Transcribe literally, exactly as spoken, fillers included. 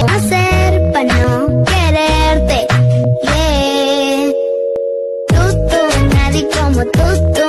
hacer para no quererte? Yeah. Tú, tú, nadie como tú, tú.